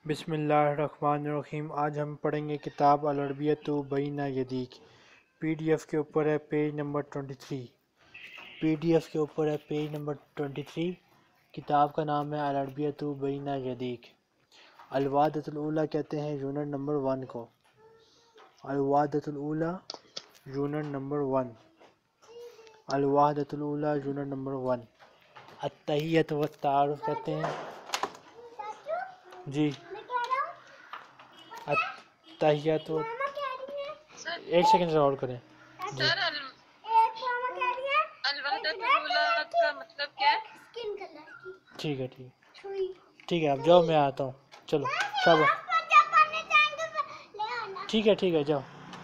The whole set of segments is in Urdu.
بسم اللہ الرحمن الرحیم۔ آج ہم پڑھیں گے کتاب العربیۃ بین یدیک۔ پی ڈی ایف کے اوپر ہے page number 23۔ P D F کے اوپر ہے پیج نمبر 23۔ کتاب کا نام ہے العربیۃ بین یدیک۔ الوحدۃ الاولیٰ کہتے ہیں یونٹ نمبر 1 کو۔ الوحدۃ الاولیٰ یونٹ نمبر 1۔ الوحدۃ الاولیٰ یونٹ نمبر 1۔ التحیۃ والتعارف کہتے ہیں جی التحیۃ ایک سیکنڈ سے اور کریں جی۔ سر الوحدۃ الاولیٰ کا مطلب کیا ہے؟ ٹھیک ہے ٹھیک ہے، آپ جاؤ، میں آتا ہوں۔ چلو شاباش، ٹھیک ہے جاؤ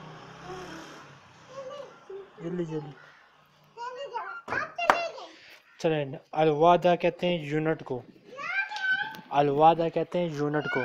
جلدی چلیں۔ الوحدہ کہتے ہیں یونٹ کو، الوحدہ کہتے ہیں یونٹ کو،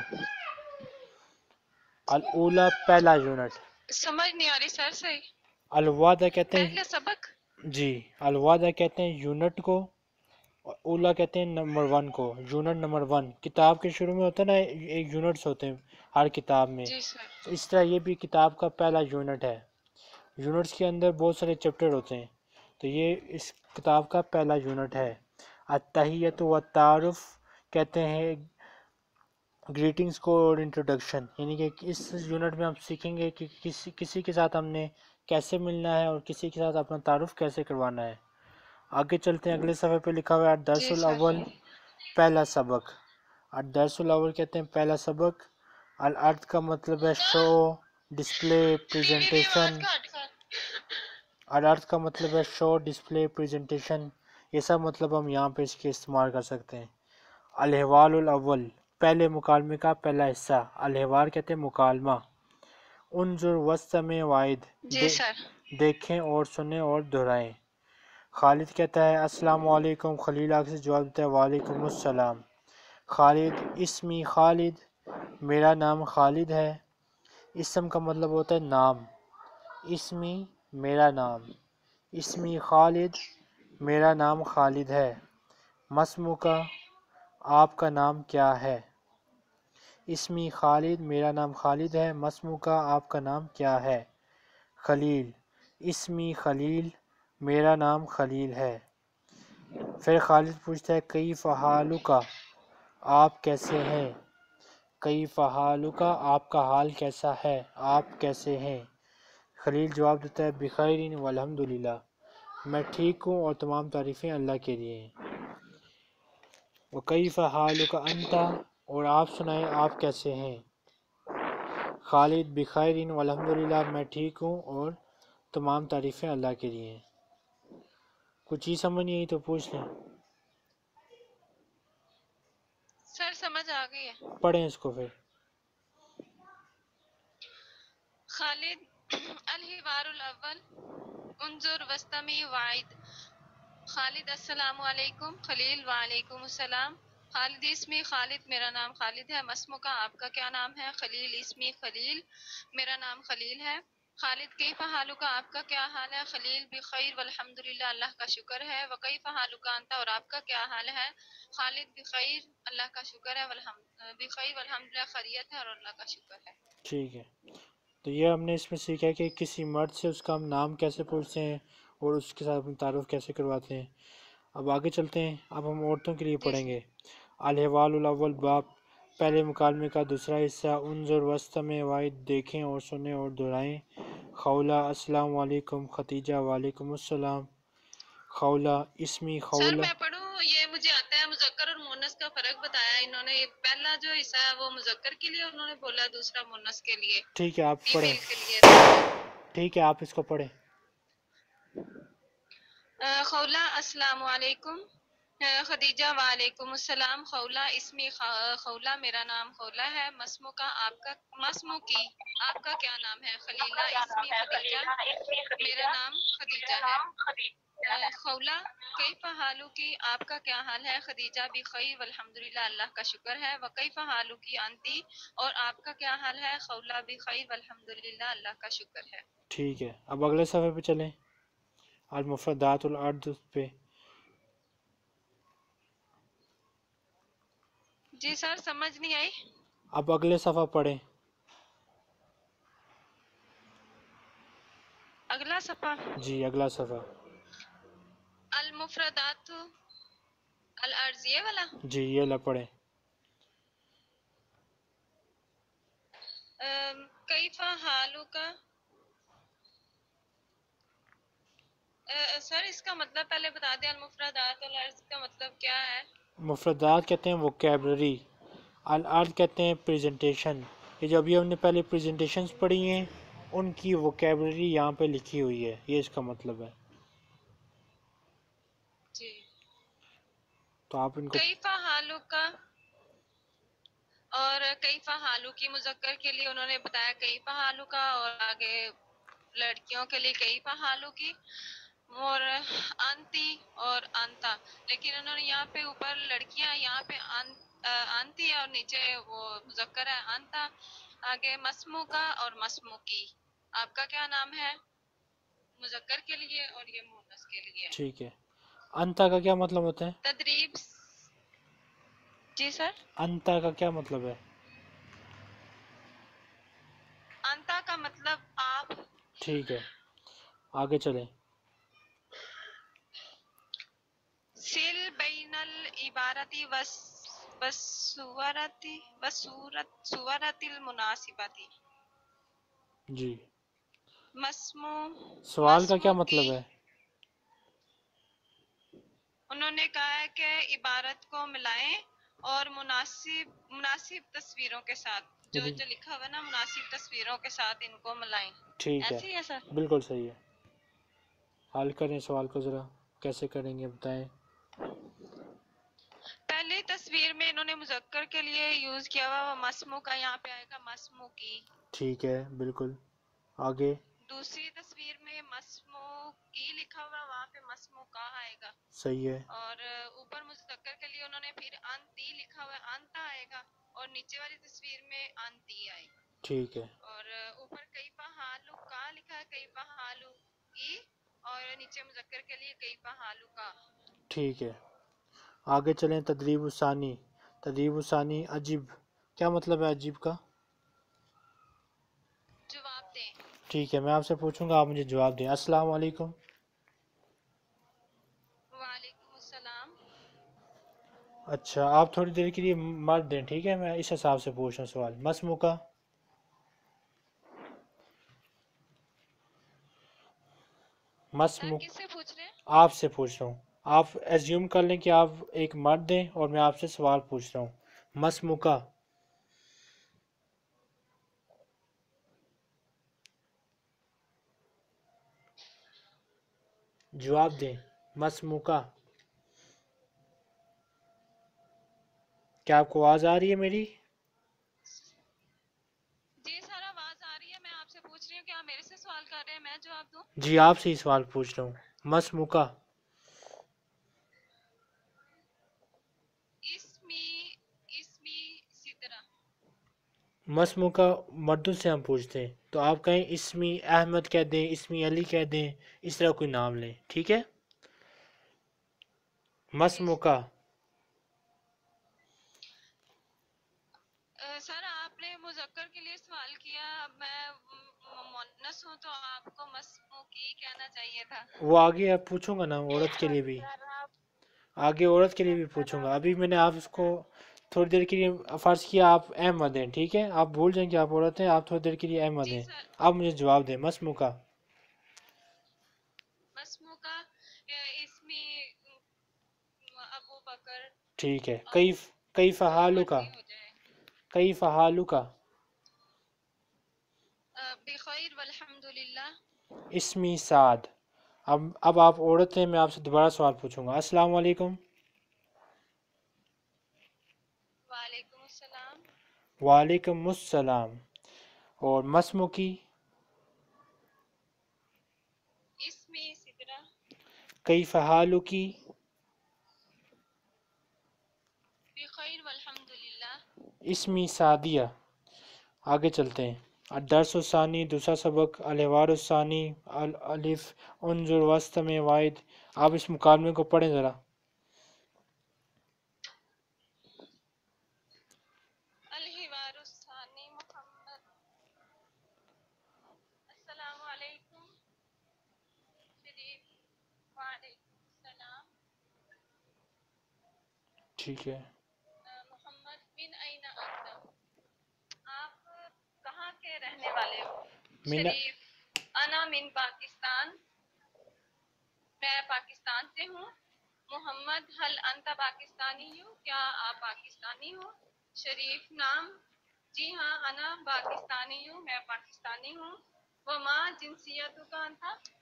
الاولیٰ پہلا یونٹ۔ سمجھ نہیں آ رہی سر صحیح۔ الوحدہ کہتے ہیں پہلا سبق جی، الوحدہ کہتے ہیں یونٹ کو، اور اولیٰ کہتے ہیں نمبر 1 کو، یونٹ نمبر 1۔ کتاب کے شروع میں ہوتا ہے نا، ایک یونٹس ہوتے ہیں ہر کتاب میں، جی سر۔ اس طرح یہ بھی کتاب کا پہلا یونٹ ہے۔ یونٹس کے اندر بہت سارے چیپٹر ہوتے ہیں، تو یہ اس کتاب کا پہلا یونٹ ہے۔ التحیۃ والتعارف کہتے ہیں گریٹنگز کو اور انٹروڈکشن، یعنی کہ اس یونٹ میں ہم سیکھیں گے کہ کسی کے ساتھ ہم نے کیسے ملنا ہے اور کسی کے ساتھ اپنا تعارف کیسے کروانا ہے۔ آگے چلتے ہیں، اگلے صفحے پہ لکھا ہوا ہے الدرس جی سر۔ الاول، پہلا سبق۔ الدرس الاول کہتے ہیں پہلا سبق۔ الارض کا مطلب ہے شو، ڈسپلے، پریزنٹیشن۔ الارض کا مطلب ہے شو، ڈسپلے، پریزنٹیشن، یہ سب مطلب ہم یہاں پہ اس کے استعمال کر سکتے ہیں۔ الحوال الاول، پہلے مکالمے کا پہلا حصہ۔ الحوار کہتے ہیں مکالمہ۔ انظر واستمع واعد، جی سر۔ دیکھیں اور سنیں اور دہرائیں۔ خالد کہتا ہے السلام علیکم، خلیل آگے سے جواب دیتا ہے وعلیکم السلام۔ خالد، اسمی خالد، میرا نام خالد ہے۔ اسم کا مطلب ہوتا ہے نام، اسمی میرا نام، اسمی خالد، میرا نام خالد ہے۔ مسمو کا، آپ کا نام کیا ہے؟ اسمی خالد، میرا نام خالد ہے۔ مسمو کا، آپ کا نام کیا ہے؟ خلیل، اسمی خلیل، میرا نام خلیل ہے۔ پھر خالد پوچھتا ہے کیف حالک، آپ کیسے ہیں؟ کیف حالک، آپ کا حال کیسا ہے، آپ کیسے ہیں؟ خلیل جواب دیتا ہے بخیر والحمدللہ، میں ٹھیک ہوں اور تمام تعریفیں اللہ کے لیے ہیں۔ وکیف حالک انت، اور آپ سنائیں آپ کیسے ہیں؟ خالد بخیر والحمدللہ، میں ٹھیک ہوں اور تمام تعریفیں اللہ کے لیے ہیں۔ کچھ چیز سمجھ نہیں آئی تو پوچھ لیں، سر سمجھ آ گئی ہے۔ پڑھیں اس کو پھر۔ خالد، الحوار الاول، انظر واستمع واعد۔ خالد السلام علیکم، خلیل وعلیکم السلام۔ خالد، اسمی خالد، میرا نام خالد ہے۔ مسمو کا، آپ کا کیا نام ہے؟ خلیل، اسمی خلیل، میرا نام خلیل ہے۔ خالد، کیف حالک، آپ کا کیا حال ہے؟ خلیل، بخیر والحمدللہ، اللہ کا شکر ہے۔ وکیف حالک انت، اور آپ کا کیا حال ہے؟ خالد، بخیر، اللہ کا شکر ہے، بخیر والحمدللہ، خیریت ہے اور اللہ کا شکر ہے۔ ٹھیک ہے، تو یہ ہم نے اس میں سیکھا کہ کسی مرد سے اس کا ہم نام کیسے پوچھتے ہیں اور اس کے ساتھ اپنا تعارف کیسے کرواتے ہیں۔ اب آگے چلتے ہیں، اب ہم عورتوں کے لیے جی پڑھیں سر۔ گے۔ الحوال الاول باب، پہلے مکالمے کا دوسرا حصہ۔ انظر واستمع واعد، دیکھیں اور سنیں اور دہرائیں۔ خولہ، السلام علیکم۔ ختیجہ، وعلیکم السلام۔ خولہ، اسمی سر خولہ۔ میں پڑھوں؟ یہ مجھے آتا ہے، مذکر اور مؤنث کا فرق بتایا انہوں نے۔ پہلا جو حصہ ہے وہ مذکر کے لیے انہوں نے بولا، دوسرا مؤنث کے لیے، ٹھیک ہے آپ پڑھیں، فیمیل کے لیے۔ ٹھیک ہے آپ اس کو پڑھیں۔ خولہ، السلام علیکم۔ خدیجہ، وعلیکم السلام۔ خولہ، اسمی خولہ، میرا نام خولہ ہے۔ مسمو کا، مسمو کی، آپ کا کیا نام ہے؟ خلیلہ، اسمی خدیجہ، میرا نام خدیجہ ہے۔ خولہ، کیف حالکی، آپ کا کیا حال ہے؟ خدیجہ، بخیر والحمدللہ، اللہ کا شکر ہے۔ وکیف حالکی انتی، اور آپ کا کیا حال ہے؟ خولہ، بخیر والحمدللہ، اللہ کا شکر ہے۔ ٹھیک ہے، اب اگلے صفحے پہ چلیں، المفردات الارض پہ۔ جی سر، سمجھ نہیں آئی؟ اب اگلے صفحہ پڑھیں. اگلا صفحہ جی اگلا صفحہ. المفردات الارضیہ والا. جی یہ لا پڑھیں. کیف حالک. سر اس کا مطلب پہلے بتا دیں. المفردات الارض کا مطلب کیا ہے؟ مفردات کہتے ہیں ووکیبلری، الارض کہتے ہیں پریزنٹیشن. یہ جو ابھی ہم نے پہلے پریزنٹیشنز پڑھی ہیں ان کی ووکیبلری یہاں پہ لکھی ہوئی ہے، یہ اس کا مطلب ہے. جی. تو آپ ان کو کیف حالک اور کیف حالو کی مذکر کے لیے انہوں نے بتایا کیف حالو کا، اور آگے لڑکیوں کے لیے کیف حالو کی، اور انتی اور انتا. لیکن انہوں نے یہاں پہ اوپر لڑکیاں، یہاں پہ انتی اور نیچے وہ مذکر ہے انتا. آگے مسمو کا اور مسمو کی. آپ کا کیا نام ہے؟ مذکر کے لیے اور یہ مؤنث کے لیے. ٹھیک ہے. انتا کا کیا مطلب ہوتا ہے؟ تدریب. جی سر. انتا کا کیا مطلب ہے؟ انتا کا مطلب آپ. ٹھیک ہے آگے چلیں. سل بین العبارتی وصورت المناسبتی. جی مسمو سوال کا کیا مسمو کی. مطلب ہے؟ انہوں نے کہا ہے کہ عبارت کو ملائیں اور مناسب تصویروں کے ساتھ، جو یعنی لکھا ہوا نا مناسب تصویروں کے ساتھ ان کو ملائیں. ٹھیک ہے ایسے ہی ہے سر. بالکل صحیح ہے. حل کریں سوال کو ذرا، کیسے کریں گے بتائیں. پہلی تصویر میں انہوں نے مذکر کے لیے یوز کیا ہوا مسمو کا، یہاں پہ آئے گا مسمو کی. ٹھیک ہے بالکل. آگے دوسری تصویر میں مسمو کی لکھا ہوا، وہاں پہ مسمو کا آئے گا. صحیح ہے. اور اوپر مذکر کے لیے انہوں نے پھر انتی لکھا ہوا، انتا آئے گا. اور نیچے والی تصویر میں انتی آئے گا. ٹھیک ہے. اور اوپر کیف حالو کا لکھا ہے، کیف حالو کی، اور نیچے مذکر کے لیے کیف حالو کا. ٹھیک ہے آگے چلیں. تدریب الثانی. تدریب الثانی عجیب، کیا مطلب ہے عجیب کا؟ جواب دیں. ٹھیک ہے میں آپ سے پوچھوں گا، آپ مجھے جواب دیں. السلام علیکم. وعلیکم السلام. اچھا آپ تھوڑی دیر کے لیے مت دیں، ٹھیک ہے میں اس حساب سے پوچھ رہا ہوں سوال. مسمو کا سر مسمو کس سے پوچھ رہے ہیں؟ آپ سے پوچھ رہا ہوں. آپ ایزیوم کر لیں کہ آپ ایک مرد دیں اور میں آپ سے سوال پوچھ رہا ہوں. مسمو کا جواب دیں. مسمو کا کیا آپ کو آواز آ رہی ہے میری؟ جی سر آواز آ رہی ہے. میں آپ سے پوچھ رہی ہوں کہ آپ میرے سے سوال کر رہے ہیں، میں جواب دوں؟ جی آپ سے ہی سوال پوچھ رہا ہوں. مسمو کا اسمی سدرا. مسمو کا مردوں سے ہم پوچھتے ہیں تو آپ کہیں اسمی احمد کہہ دیں، اسمی علی کہہ دیں، اس طرح کوئی نام لیں، ٹھیک ہے. جی مسمو کا سر آپ نے مذکر کے لیے سوال کیا، اب میں مؤنث ہوں تو آپ کو مسمو کی کہنا چاہیے تھا. وہ آگے آپ پوچھوں گا نا عورت کے لیے بھی، آگے عورت کے لیے بھی پوچھوں گا. ابھی میں نے آپ اس کو تھوڑی دیر کے لیے فرض کیا آپ احمد ہیں، ٹھیک ہے آپ بھول جائیں کہ آپ عورت ہیں، آپ تھوڑی دیر کے لیے احمد جی ہیں. سر. آپ مجھے جواب دیں. مسمو کا مسمو کا اسمی ابو بکر. ٹھیک ہے. کئی جو فحالو کا مرضی ہو جائے. کئی فحالو کا بخیر والحمد للہ. اسمی سعد. اب آپ عورت ہیں، میں آپ سے دوبارہ سوال پوچھوں گا. السلام علیکم. وعلیکم السلام. وعلیکم السلام. اور مسمو کی اسمی سدرا. کئی فحالو کی بخیر والحمد للہ. اسمی سعدیہ. آگے چلتے ہیں. الدرس الثانی دوسرا سبق. الحوار الثانی الف انظر واستمع واعد. آپ اس مکالمے کو پڑھیں ذرا. الحوار الثانی محمد السلام علیکم شریف وعلیکم السلام ٹھیک ہے. محمد من این انت آپ کہاں کے رہنے والے ہو؟ مینا شریف انا من پاکستان میں پاکستان سے ہوں. محمد حل انت پاکستانی ہو کیا آپ پاکستانی ہو؟ شریف نام جی ہاں انا پاکستانی ہوں میں پاکستانی ہوں. وما جنسیتو کا انت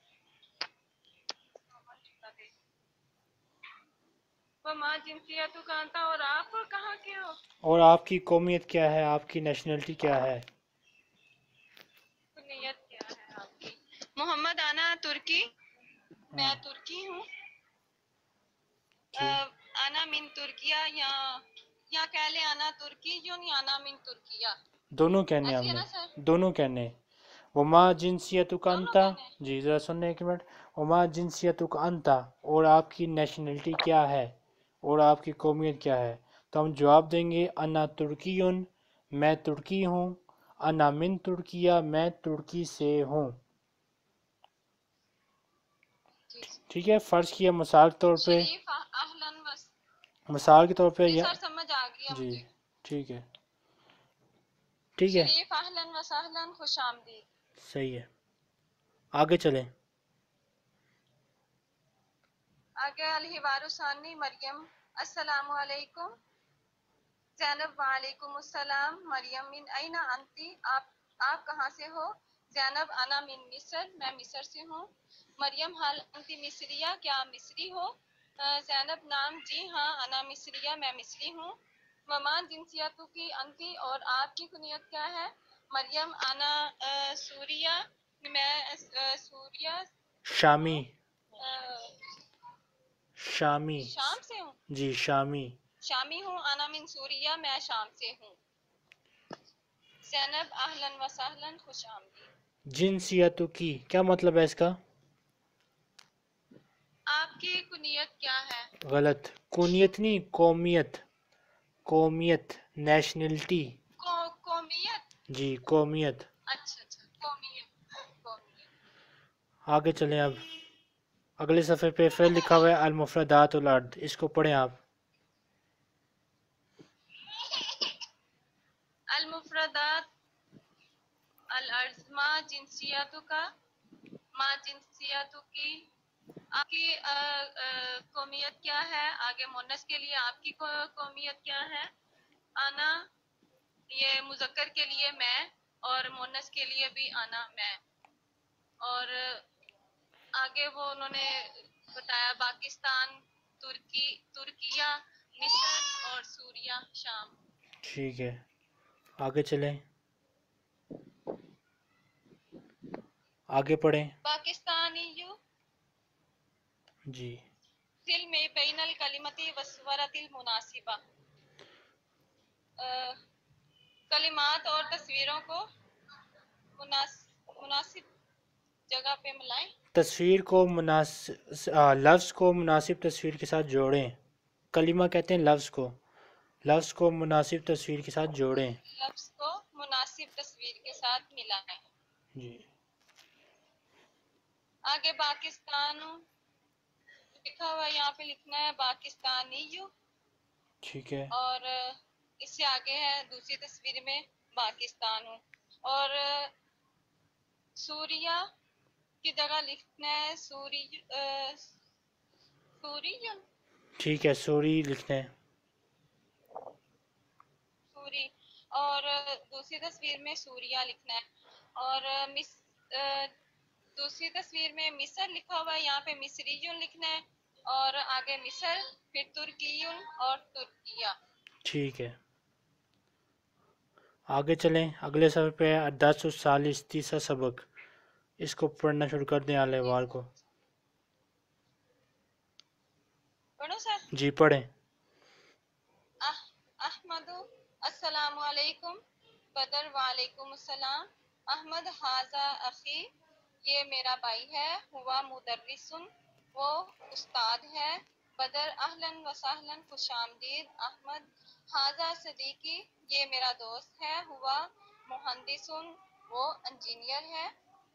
وما جنسیتو کا انت اور آپ کہاں کے ہو؟ اور آپ کی قومیت کیا ہے، آپ کی نیشنلٹی کیا ہے؟ نیت کیا ہے آپ کی؟ محمد انا ترکی میں ترکی ہوں. جی انا من ترکیہ یا کہہ لیں انا ترکی یا انا من ترکیہ دونوں کہنے ایسی ہم ہے نے، نا سر؟ دونوں کہنے. وما جنسیتک دونوں انتا، کہنے جی ذرا سننے ایک منٹ. وما جنسیتک انتا، اور آپ کی نیشنلٹی کیا ہے اور آپ کی قومیت کیا ہے؟ تو ہم جواب دیں گے انا ترکیون، میں ترکی ہوں. انا من ترکیہ، میں ترکی سے ہوں. جی ٹھیک ہے. فرض کیا مثال کے طور پہ، شریف اہلن وس مثال کے طور پہ جی سر سمجھ آ گیا جی مجھے. ٹھیک ہے. ٹھیک ہے شریف اہلن و سہلن خوش آمدید. صحیح ہے. آگے چلیں. آگے الحوار ثانی مریم السلام علیکم. زینب وعلیکم السلام. مریم من این انتی آپ کہاں سے ہو؟ زینب انا من مصر میں مصر سے ہوں. مریم حل انتی مصریہ کیا آپ مصری ہو؟ زینب نام جی ہاں انا مصریہ میں مصری ہوں. وما جنسیتو کی انتی اور آپ کی کنیت کیا ہے؟ مریم انا سوریہ میں سوریہ شامی، ہوں. شامی، شام سے ہوں. جی شامی. شامی ہوں. انا من سوریہ میں شام سے ہوں. زینب اہلن و سہلن خوش آمدید. جنسیتو کی کیا مطلب ہے اس کا؟ آپ کی کنیت کیا ہے؟ غلط، کونیت نہیں، قومیت. قومیت، نیشنلٹی. قومیت. جی قومیت. اچھا قومیت. قومیت. آگے چلیں. اب اگلے صفحے پہ پھر لکھا ہوا ہے المفردات الارض، اس کو پڑھیں آپ. المفردات الارض ما جنسیتو کا ما جنسیتو کی آپ کی قومیت کیا ہے؟ آگے مونس کے لیے آپ کی قومیت کیا ہے؟ انا یہ مذکر کے لیے میں اور مونس کے لیے بھی انا میں. اور آگے وہ انہوں نے بتایا پاکستان، ترکیہ، مصر اور سوریہ شام. ٹھیک ہے. آگے چلیں. آگے پڑھیں. پاکستانی یو جی فلم بین الکلمتی والصورت المناسبہ کلمات اور تصویروں کو مناسب جگہ پہ ملائیں. تصویر کو لفظ کو مناسب تصویر کے ساتھ جوڑیں. کلمہ کہتے ہیں لفظ کو، لفظ کو مناسب تصویر کے ساتھ جوڑیں. لفظ کو مناسب تصویر کے ساتھ ملائیں. جی آگے پاکستان لکھا ہوا یہاں پہ لکھنا ہے پاکستانی یو. ٹھیک ہے. اور اس سے آگے ہے دوسری تصویر میں پاکستان ہوں. اور سوریہ کی جگہ لکھنا ہے سوریہ ٹھیک ہے. سوری لکھنا ہے. سوری. اور دوسری تصویر میں سوریہ لکھنا ہے. اور دوسری تصویر میں مصر لکھا ہوا ہے یہاں پہ مصریون لکھنا ہے. اور آگے مصر پھر ترکیون اور ترکیہ. ٹھیک ہے. آگے چلیں. اگلے صفحے پہ الدرس الثالث، تیسرا سبق، اس کو پڑھنا شروع کر دیں اعلی وار کو. پڑھو سر. جی پڑھیں. احمد السلام علیکم. بدر وعلیکم السلام. احمد ھذا اخی یہ میرا بھائی ہے. ہوا مدرسن وہ استاد ہے. بدر اہلن و سہلن خوش آمدید. احمد ھذا صدیقی یہ میرا دوست ہے. ہوا مہندسن وہ انجینئر ہے.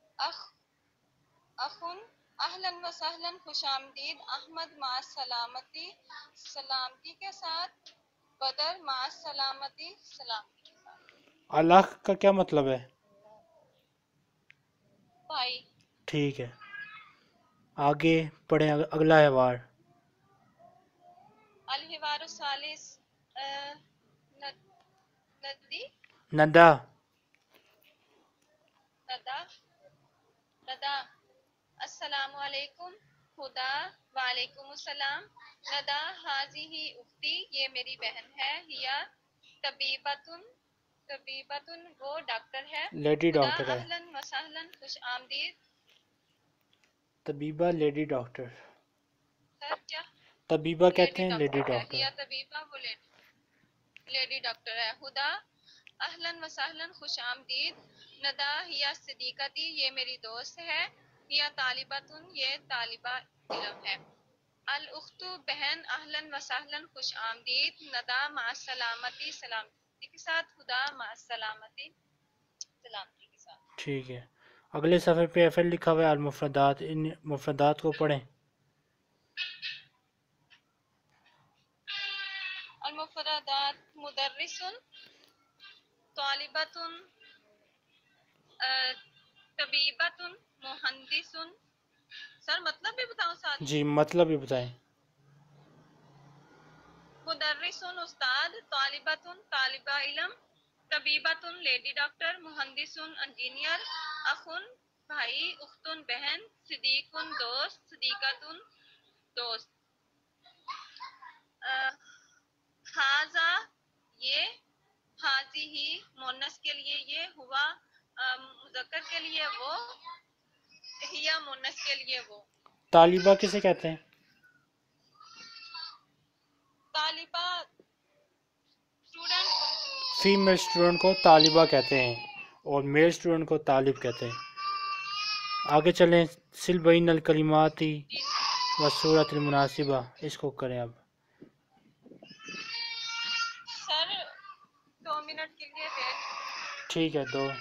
اخن اہلاً و سہلاً خوش آمدید. احمد مع السلامتی سلامتی کے ساتھ. بدر مع السلامتی سلامتی کے ساتھ. الاخ کا کیا مطلب ہے؟ بھائی. ٹھیک ہے، آگے پڑھیں اگلا حوار. الحوار الثالث ندی ندا. ندا ندا السلام علیکم. خدا وعلیکم السلام. ندا حاضی اختی یہ میری بہن ہے. ہیا طبیبتن طبیبتن وہ ڈاکٹر ہے. لیڈی خدا ڈاکٹر ہے. اہلاً و سہلاً خوش آمدید. طبیبہ لیڈی ڈاکٹر. سر کیا طبیبہ کہتے لیڈی ہیں لیڈی ڈاکٹر ہے. ڈاکٹر. ہیا طبیبہ وہ لیڈی ڈاکٹر ہے. خدا اہلاً و سہلاً خوش آمدید. ندا ہیا صدیقتی یہ میری دوست ہے. ہیا طالبتن یہ طالبہ علم ہے. الاخت بہن اہلاً و سہلاً خوش آمدید. ندا مع السلامتی سلامتی کے ساتھ. خدا مع السلامتی سلامتی کے ساتھ. ٹھیک ہے، اگلے صفحے پہ ایف ایل لکھا ہوا ہے المفردات. ان مفردات کو پڑھیں. المفردات مدرس طالبۃ طبیبۃ مہندس. سر مطلب بھی بتاؤں ساتھ. جی مطلب بھی بتائیں. مدرس استاد. طالبۃ طالبہ علم. طبیبۃ لیڈی ڈاکٹر. مہندس انجینئر. اخن بھائی. اختن بہن. صدیق دوست. صدیقۃ دوست. حاذا یہ. حاضی ہی مونس کے لیے یہ. ہوا مذکر کے لیے وہ. ہیا مونس کے لیے وہ. طالبہ کسے کہتے ہیں؟ طالبہ اسٹوڈنٹ. فیمیل اسٹوڈنٹ کو طالبہ کہتے ہیں اور میل اسٹوڈنٹ کو طالب کہتے ہیں. آگے چلیں. سل بین الکلماتی والصورت المناسبہ، اس کو کریں اب. سر 2 منٹ کے لیے ویٹ. ٹھیک ہے، دو.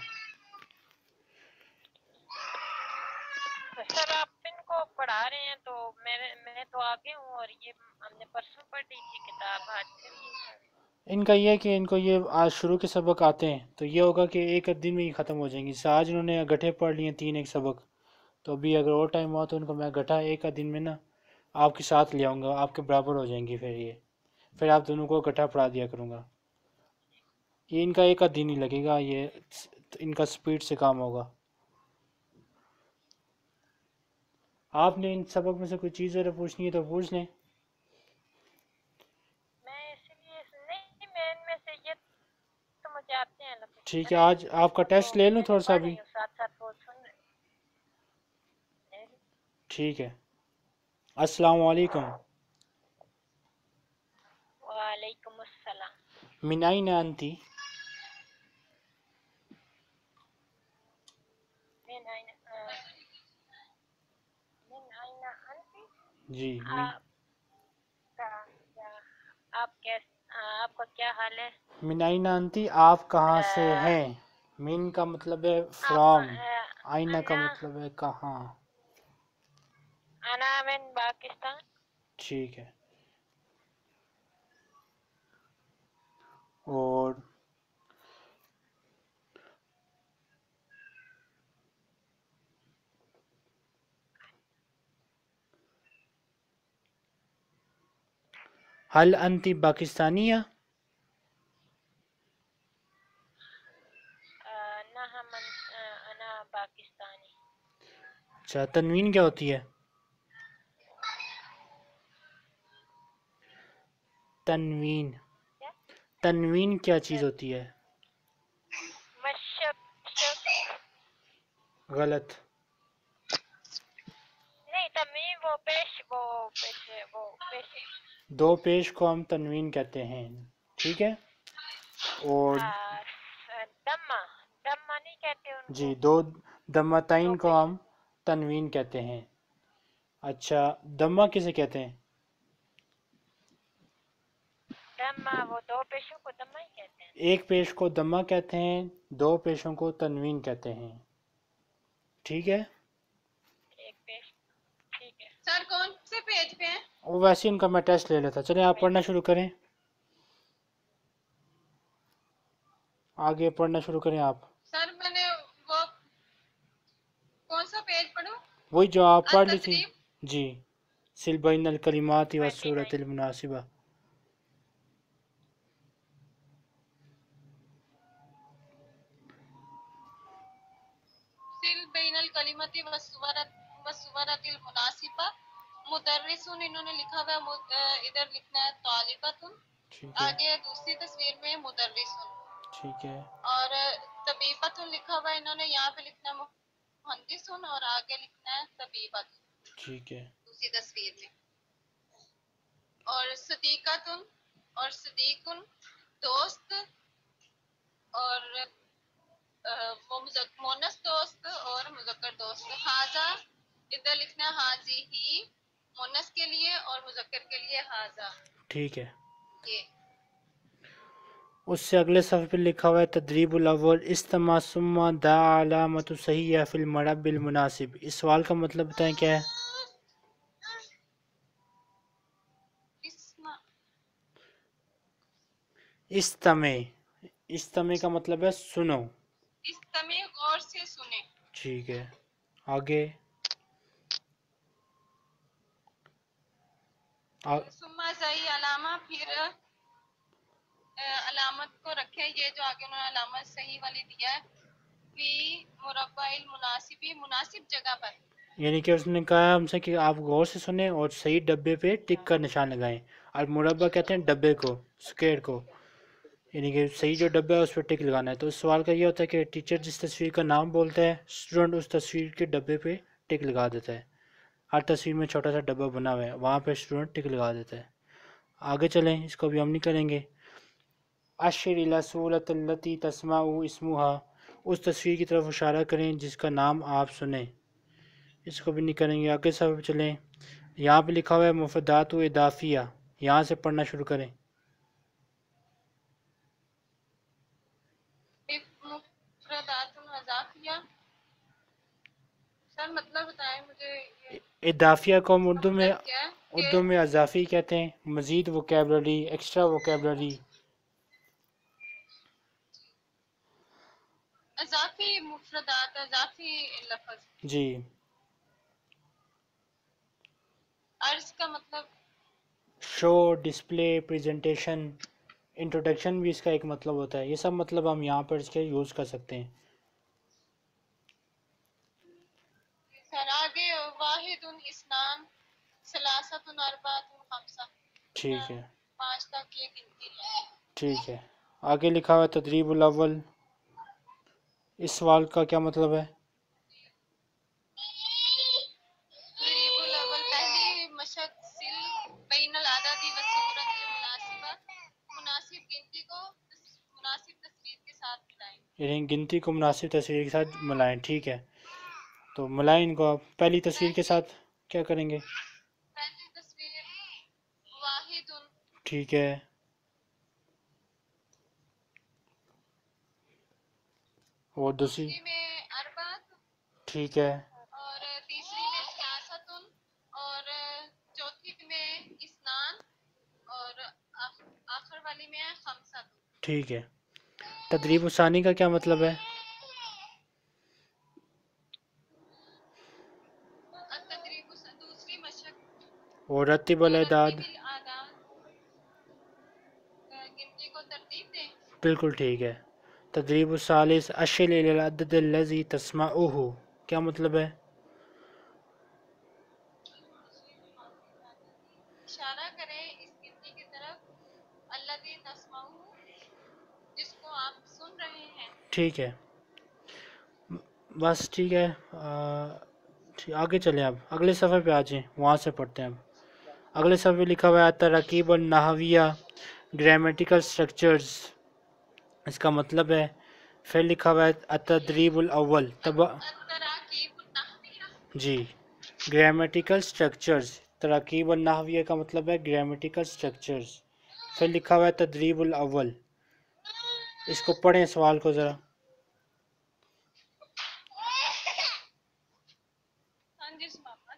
سر آپ ان کو پڑھا رہے ہیں تو میں تو آگے ہوں، اور یہ ہم نے پرسوں پڑھ لی تھی کتاب. آج پھر ان کا یہ ہے کہ ان کو یہ آج شروع کے سبق آتے ہیں تو یہ ہوگا کہ ایک دن میں ہی ختم ہو جائیں گی. آج انہوں نے گٹھے پڑھ لیے 3 ایک سبق، تو ابھی اگر اور ٹائم ہوا تو ان کو میں گٹھا ایک دن میں نا آپ کے ساتھ لے آؤں گا، آپ کے برابر ہو جائیں گی. پھر آپ دونوں کو گٹھا پڑھا دیا کروں گا. یہ ان کا ایک دن ہی لگے گا، یہ ان کا سپیڈ سے کام ہوگا. آپ نے ان سبق میں سے کوئی چیز اگر پوچھنی ہے تو پوچھ لیں. میں اس لیے نہیں، میں ان میں سے یہ تو مجھے آتے ہیں ٹھیک ہے، آج آپ کا ٹیسٹ لے لوں میں تھوڑا سا پڑھ بھی. رہی ہوں ساتھ ساتھ وہ سن رہی ہوں. ٹھیک ہے. السلام علیکم. وعلیکم السلام. من أين أنت؟ من أين أنت؟ جی آپ کا کیا آپ کا کیا حال ہے؟ من أين أنت آپ کہاں سے ہیں. من کا مطلب ہے آپ فرام، آئینہ کا انا مطلب ہے کہاں. انا من پاکستان. ٹھیک ہے. اور هل أنت باکستانیہ؟ نعم انا پاکستانی. اچھا، تنوین کیا ہوتی ہے؟ تنوین کیا؟ تنوین کیا چیز ہوتی ہے؟ مشق غلط. نہیں، تمیم وہ پیش. دو پیش کو ہم تنوین کہتے ہیں. ٹھیک ہے. اور دمہ دمہ نہیں کہتے ان جی کو. دو دو دمتین کو پیش ہم تنوین کہتے ہیں. اچھا، دمہ کسے کہتے ہیں؟ دمہ وہ دو پیشوں کو دمہ ہی کہتے ہیں. ایک پیش کو دمہ کہتے ہیں، دو پیشوں کو تنوین کہتے ہیں، ٹھیک ہے؟ ایک پیش، ٹھیک ہے. سر کون سے پیج پہ ہیں؟ وہ ویسے ان کا میں ٹیسٹ لے لیتا. چلیں آپ پڑھنا شروع کریں، آگے پڑھنا شروع کریں آپ. سر میں نے وہ کون سا پیج پڑھوں؟ وہی جو آپ پڑھ لی تھی. التدریب. جی، سل بین الکلمات 29. والصورت المناسبہ. سل بین الکلمت والصورت المناسبہ. مدرسون انہوں نے لکھا ہوا ہے، ادھر لکھنا ہے طالبۃ. ٹھیک ہے، آگے دوسری تصویر میں مدرسون. ٹھیک ہے، اور طبیبۃ لکھا ہوا ہے، انہوں نے یہاں پہ لکھنا ہے مہندسون، اور آگے لکھنا ہے طبیبۃ ٹھیک ہے، دوسری تصویر میں. اور صدیقۃ اور صدیقن دوست، اور وہ مونس دوست اور مذکر دوست. حاضہ ادھر لکھنا ہے حاضی ہی مونس کے لیے، اور مذکر کے لیے حاضہ. ٹھیک ہے. یہ اس سے اگلے صفحے پہ لکھا ہوا ہے تدریب الاول استمع ثم دا علامت صحیح فی المرب المناسب. اس سوال کا مطلب بتائیں کیا ہے؟ اسم استمع، استمع کا مطلب ہے سنو. استمع غور سے سنیں. ٹھیک ہے، آگے ثم زئی علامہ، پھر علامت کو رکھے. یہ جو آگے انہوں نے علامت صحیح والی دیا ہے، فی مربع المناسبی، مناسب جگہ پر. یعنی کہ اس نے کہا ہم سے کہ آپ غور سے سنیں اور صحیح ڈبے پہ ٹک کا نشان لگائیں. اور مربع کہتے ہیں ڈبے کو، اسکوئر کو، یعنی کہ صحیح جو ڈبہ ہے اس پہ ٹک لگانا ہے. تو اس سوال کا یہ ہوتا ہے کہ ٹیچر جس تصویر کا نام بولتا ہے، اسٹوڈنٹ اس تصویر کے ڈبے پہ ٹک لگا دیتا ہے. ہر تصویر میں چھوٹا سا ڈبہ بنا ہوا ہے، وہاں پہ اسٹوڈنٹ ٹک لگا دیتا ہے. آگے چلیں، اس کو بھی ہم نہیں کریں گے. اشر الی صورت التی تسمع اسمها، اس تصویر کی طرف اشارہ کریں جس کا نام آپ سنیں. اس کو بھی نہیں کریں گے. آگے سب چلیں، یہاں پہ لکھا ہوا ہے مفردات و اضافیہ، یہاں سے پڑھنا شروع کریں. مفردات اضافیہ. سر مطلب بتائیں مجھے، یہ اضافیہ کو ہم اس کا مطلب کیا ہے کہ اردو میں اضافی کہتے ہیں، مزید وکیبلری، ایکسٹرا وکیبلری. اضافی مفردات، اضافی لفظ. جی، عرض کا مطلب شو، ڈسپلے، پریزنٹیشن، انٹروڈکشن بھی اس کا ایک مطلب ہوتا ہے. یہ سب مطلب ہم یہاں پر اس کے یوز کر سکتے ہیں. سر آگے واحد اثنان ثلاثۃ اربعۃ خمسہ، ٹھیک ہے، 5 تک کی گنتی ہے. ٹھیک ہے. آگے لکھا ہوا ہے تدریب الاول. اس سوال کا کیا مطلب ہے؟ تدریب الاول، پہلی مشق سل بین العدد والصورت المناسبہ، مناسب گنتی کو مناسب تصویر کے ساتھ ملائیں. یعنی گنتی کو مناسب تصویر کے ساتھ ملائیں. ٹھیک ہے، تو ملائیں ان کو آپ پہلی تصویر کے ساتھ کیا کریں گے؟ پہلی تصویر واحد، ٹھیک ہے، اور دوسری؟ دوسری میں اربعۃ، ٹھیک ہے، اور تیسری میں ثلاثۃ، اور چوتھی میں اثنان، اور آخر والی میں خمسہ. ٹھیک ہے. تدریب الثانی کا کیا مطلب ہے؟ التدریب دوسری مشق، اور رتب الاعداد. رتب الاعداد، گنتی کو ترتیب دیں. بالکل ٹھیک ہے. تدریب الثالث اشر الی العدد الذی تسمعہ، کیا مطلب ہے؟ اشارہ کریں اس گنتی کی طرف، الذی تسمعہ، جس کو آپ سن رہے ہیں. ٹھیک ہے، بس ٹھیک ہے. آگے چلیں، اب اگلے صفحے پہ آ جائیں، وہاں سے پڑھتے ہیں. اب اگلے صفحے پہ لکھا ہوا ہے تراکیب النحویہ، گرامیٹیکل سٹرکچرز. اس کا مطلب ہے، پھر لکھا ہوا ہے التدریب الاول التراکیب النحویہ. جی، گرامیٹیکل سٹرکچرز. تراکیب النحویہ کا مطلب ہے گرامیٹیکل سٹرکچرز. پھر لکھا ہوا ہے تدریب الاول. اس کو پڑھیں سوال کو ذرا. ہاں جی سماپت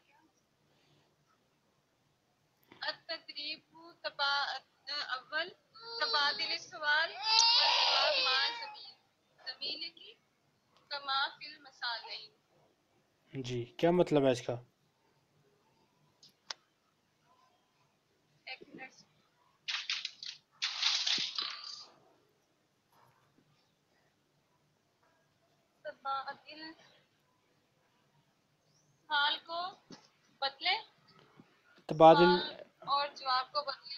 التدریب اول تبادل سوال جواب مع زمین کی کما فی المثالین. جی کیا مطلب ہے اس کا؟ ایک منٹ تبادل حال کو بدلے تبادل سوال اور جواب کو بدلے.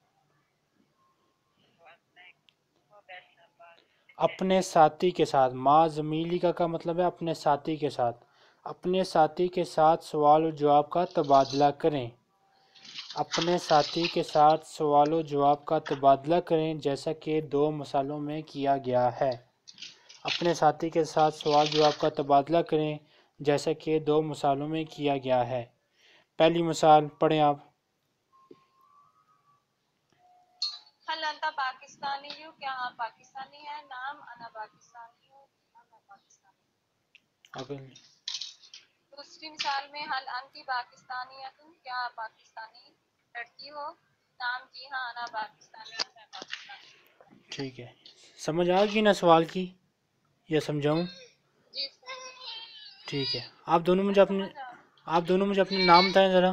اپنے ساتھی کے ساتھ. ما زمیلی کا مطلب ہے اپنے ساتھی کے ساتھ. اپنے ساتھی کے ساتھ سوال و جواب کا تبادلہ کریں. اپنے ساتھی کے ساتھ سوال و جواب کا تبادلہ کریں جیسا کہ دو مثالوں میں کیا گیا ہے. اپنے ساتھی کے ساتھ سوال جواب کا تبادلہ کریں جیسا کہ دو مثالوں میں کیا گیا ہے. پہلی مثال پڑھیں آپ. هل انت پاکستانی ہو؟ کیا آپ پاکستانی ہیں؟ نام انا پاکستانی ہوں. میں پاکستانی ہوں. اگر دوسری مثال میں هل انت پاکستانیت؟ کیا آپ پاکستانی لڑکی ہو؟ نام جی ہاں انا پاکستانی ہوں. میں پاکستانی ہوں. ٹھیک ہے. سمجھ آ گئی نا سوال کی یا سمجھاؤں؟ جی ٹھیک ہے. آپ دونوں مجھے اپنے نام بتائیں ذرا.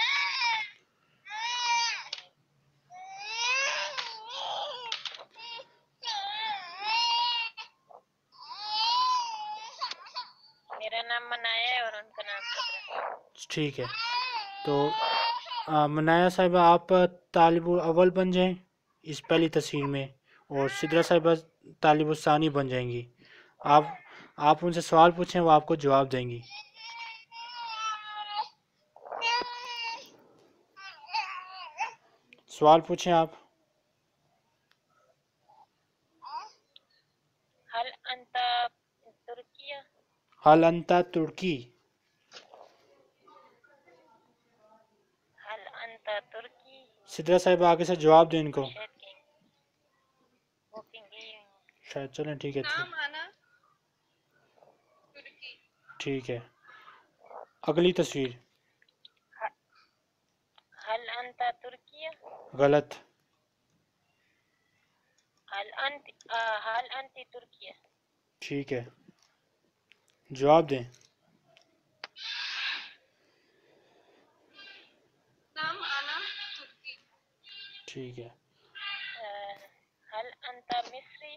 میرا نام منایا ہے اور ان کا نام قدرہ. ٹھیک ہے. تو منایا صاحبہ آپ طالب الاول بن جائیں اس پہلی تصویر میں، اور سدرہ صاحبہ طالب الثانی بن جائیں گی. آپ ان سے سوال پوچھیں، وہ آپ کو جواب دیں گی. سوال پوچھیں آپ. هل انت ترکیہ؟ حل انت ترکی. هل انت ترکی؟ سدرہ صاحبہ آگے سے جواب دیں ان کو. شاید کہیں بکنگ گئی ہوئی ہوں. شاید چلیں ٹھیک ہے. نام انا ترکی. ٹھیک ہے. اگلی تصویر. هل انت ترکیہ؟ غلط. هل انت ترکیہ؟ ٹھیک ہے. جواب دیں. نام انا ترکی. ٹھیک ہے. هل انت مصری؟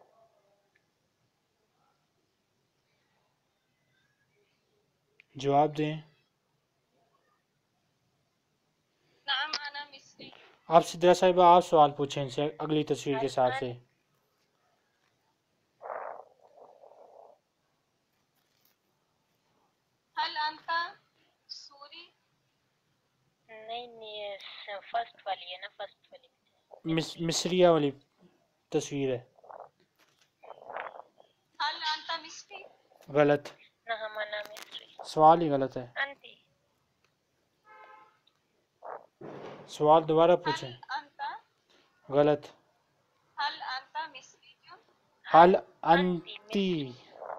جواب دیں. نام انا مصری. آپ سدرہ صاحبہ آپ سوال پوچھیں ان سے اگلی تصویر کے هل حساب سے. هل انت سوری؟ نہیں فرسٹ والی ہے نا، فرسٹ والی. مصریہ والی تصویر ہے. هل انت مصری؟ غلط. نعم انا مصری. سوال ہی غلط ہے. انتی. سوال دوبارہ هل پوچھیں. انت غلط. هل انت مصری؟ حل انتی انتی. مصری.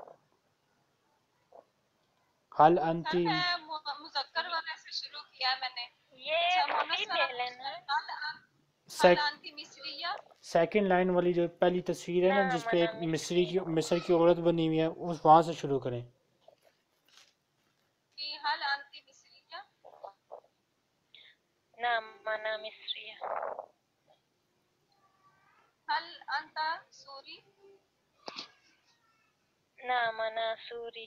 حل سر انتی. ہے مذکر والے سے شروع کیا میں نے. یہ اچھا مونس والا فیمیل ہے نا؟ هل انت مصریہ؟ سیکنڈ لائن والی جو پہلی تصویر ہے نا جس نعم پہ انا ایک مصری. مصر کی عورت بنی ہوئی ہے، اس وہاں سے شروع کریں. کہ هل انت مصریہ؟ نعم انا مصری. هل انت سوری؟ نعم انا سوری.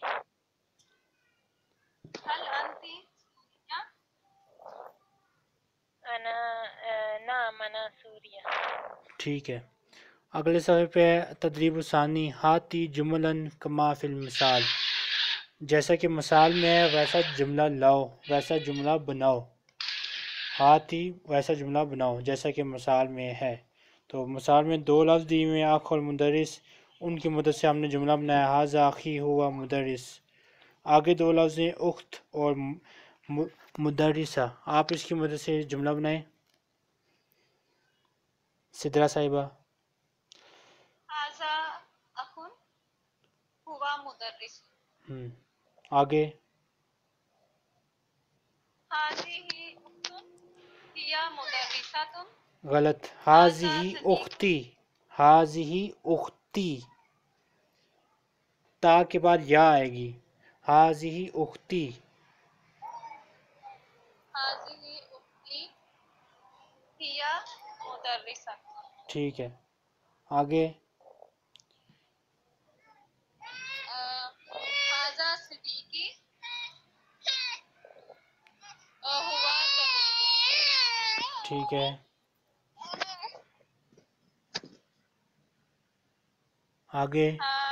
هل انت سوریہ؟ انا نعم انا سوریہ. ٹھیک ہے. اگلے صفحے پہ تدریب الثانی. ہاتی جملاً کما فی المثال. جیسا کہ مثال میں ہے ویسا جملہ لاؤ، ویسا جملہ بناؤ. ہاتی ویسا جملہ بناؤ جیسا کہ مثال میں ہے. تو مثال میں دو لفظ دی ہوئے ہیں، اخ اور مدرس. ان کی مدد سے ہم نے جملہ بنایا ھذا اخی ہوا مدرس. آگے دو لفظ ہیں اخت اور مدرسہ. آپ اس کی مدد سے جملہ بنائیں. سدرہ صاحبہ. هذا हुआ मुदर्रिस। آگے हाज़िही उख्तुन हिया मुदर्रिसतुन। غلط. हाज़ा हाज़िही सदीक़। اختی، हाज़िही اختی، تا کے بعد یا آئے گی. हाज़िही اختی. हाज़िही उख्ती हिया मुदर्रिसतुन। ٹھیک ہے آگے. हाज़ा सदीक़ी हुआ तबीब। ٹھیک ہے آگے.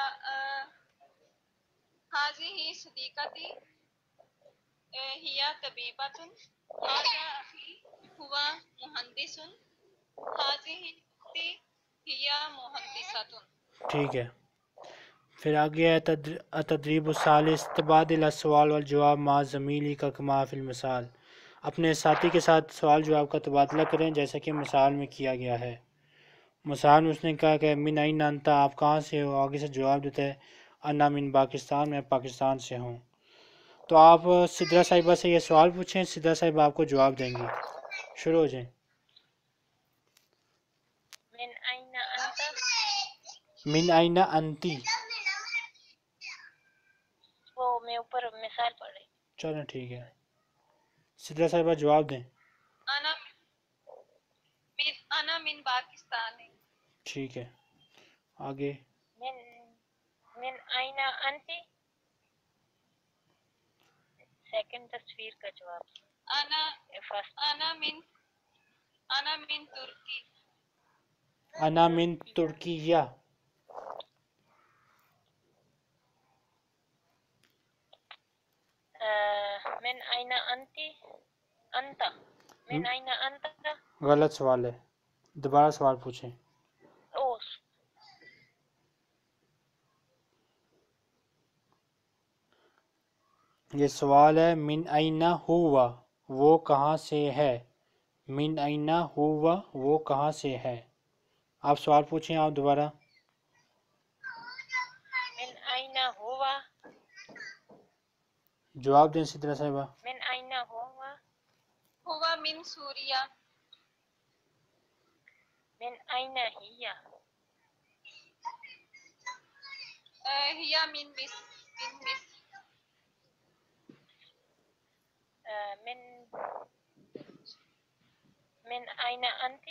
हाज़िही सदीक़ती हिया तबीबतुन। हाज़ा अख़ी हुआ मुहंदिसुन। हाज़िही उख्ती हिया मुहंदिसतुन। ٹھیک ہے پھر آگے ہے التدریب الثالث تبادل السوال والجواب مع زمیلی کا کما فی المثال. اپنے ساتھی کے ساتھ سوال جواب کا تبادلہ کریں جیسا کہ مثال میں کیا گیا ہے. مثال میں اس نے کہا کہ من این انتا، آپ کہاں سے ہو؟ آگے سے جواب دیتا ہے انا من پاکستان، میں پاکستان سے ہوں. تو آپ سدرا صاحبہ سے یہ سوال پوچھیں، سدرا صاحبہ آپ کو جواب دیں گی. شروع ہو جائیں. من أين أنت؟ من این انتی. وہ میں اوپر مثال پڑھ رہی. چلیں ٹھیک ہے سدرا صاحبہ جواب دیں. أنا من पाकिस्तान. ٹھیک ہے آگے. من أين أنت؟ سیکنڈ تصویر کا جواب. أنا من ترکی. انا من ترکیہ. من أين أنت؟ أنت من أين أنت؟ غلط سوال ہے، دوبارہ سوال پوچھیں. اوس. یہ سوال ہے من این ہوا، وہ کہاں سے ہے. من این ہوا، وہ کہاں سے ہے. آپ سوال پوچھیں آپ دوبارہ. من أين هو؟ جواب دیں سدرا صاحبہ. من أين هو؟ هو من سوریا. من أين هي؟ هي من مصر. من من أين أنت؟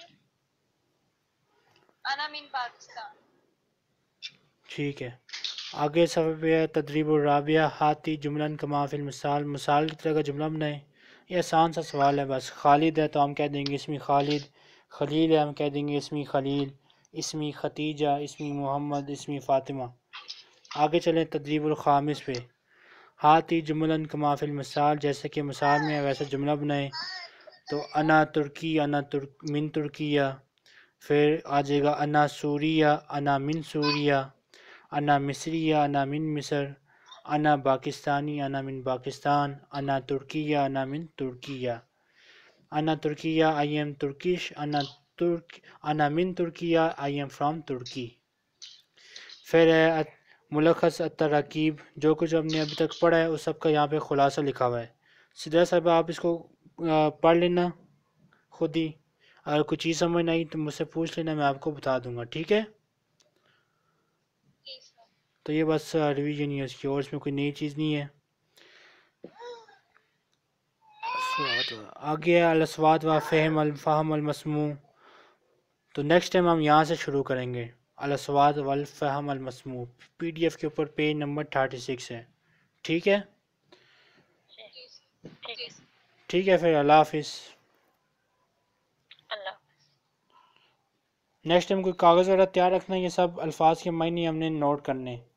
أنا من पाकिस्तान. ٹھیک ہے آگے صفحے پہ ہے تدریب الرابعہ ہاتی جملن کما فی المثال. مثال کی طرح کا جملہ بنائیں. یہ آسان سا سوال ہے بس. خالد ہے تو ہم کہہ دیں گے اسمی خالد. خلیل ہے ہم کہہ دیں گے اسمی خلیل. اسمی ختیجہ، اسمی محمد، اسمی فاطمہ. آگے چلیں تدریب الخامس پہ. ہاتی جملن کما فی المثال، جیسے کہ مثال میں ہے ویسا جملہ بنائیں. تو انا ترکی، من ترکیہ. پھر آ جائے گا انا سوریہ، انا من سوریہ. انا مصریہ، انا من مصر. انا پاکستانی، انا من پاکستان. انا ترکیہ، انا من ترکیہ. انا ترکیہ، آئی ایم ترکش. انا من ترکیہ، آئی ایم فرام ترکی. پھر ہے ملخص التراکیب، جو کچھ ہم نے ابھی تک پڑھا ہے اس سب کا یہاں پہ خلاصہ لکھا ہوا ہے. سدرا صاحب آپ اس کو پڑھ لینا خود ہی. اگر کوئی چیز سمجھ نہیں تو مجھ سے پوچھ لینا، میں آپ کو بتا دوں گا. ٹھیک ہے تو یہ بس ریویژن ہی ہے اس کی، اور اس میں کوئی نئی چیز نہیں ہے. آگے الاسوات و فہم المسموع. تو نیکسٹ ٹائم ہم یہاں سے شروع کریں گے. الاسوات والفہم المسموع پی ڈی ایف کے اوپر پیج نمبر 36 ہے. ٹھیک ہے ٹھیک ہے پھر اللہ حافظ. اللہ. نیکسٹ ٹائم کوئی کاغذ وغیرہ تیار رکھنا، یہ سب الفاظ کے معنی ہم نے نوٹ کرنے.